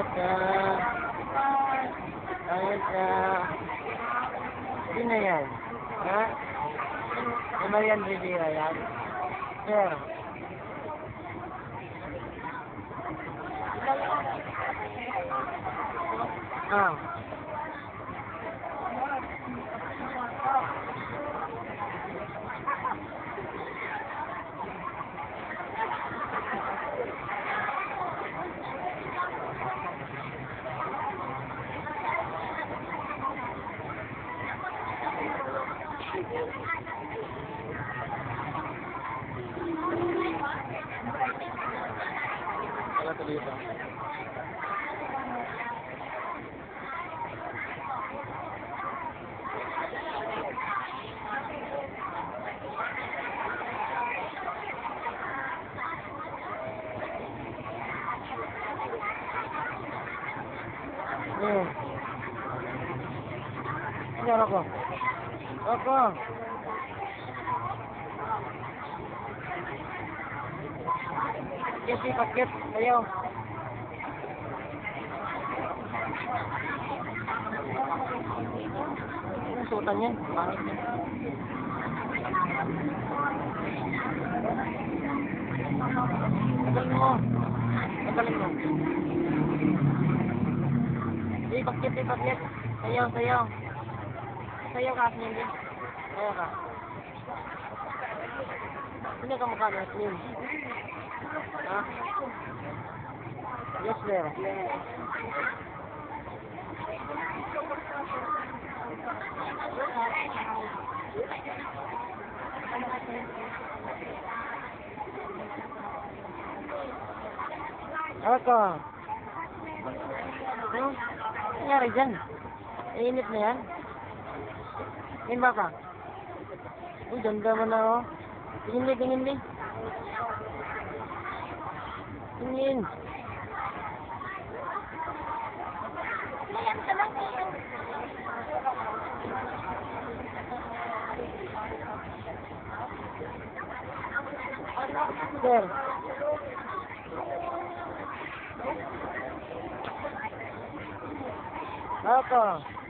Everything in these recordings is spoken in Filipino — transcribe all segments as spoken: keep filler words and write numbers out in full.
Ata. Ata. Sino yan? Ha? Si Marian Rivera yan? Sir. Ah. Wala tuloy ito. Hmm. Ano ako? Ako. Pakit, pakit. Ayaw. Anong sutan yan? Pangit yan. Tagalin mo. Tagalin mo. Di, pakit, di, pakit. Sayaw, sayaw. Sayaw ka, Asmin. Sayaw ka. Sino ka mukha na, Asmin? Ha? Yes, sir. Ako. Ano? Nangyari dyan? Init na yan? Tingin ba ka? Uy, ganda mo na, oh. Tingin li, tingin li. Tingin. Sir. Ako.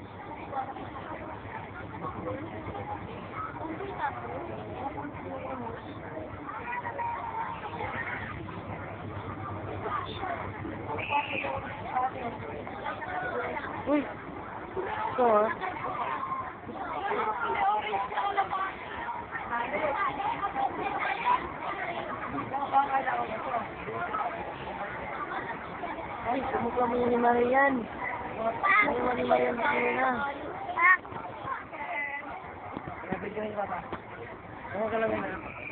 Uy. Ito, ah. Ay, kumukha mo yun ni Marian. Ay, mo ni Marian na. Nabigyan ka ba? Ano ka lang na?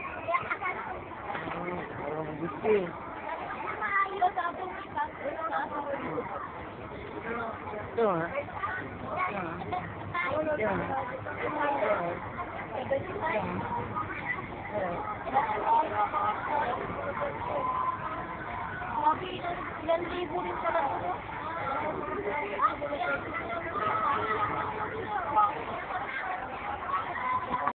Ano mo gusto eh. Ito ha? Ito ha? Ilan libo rin pala ito.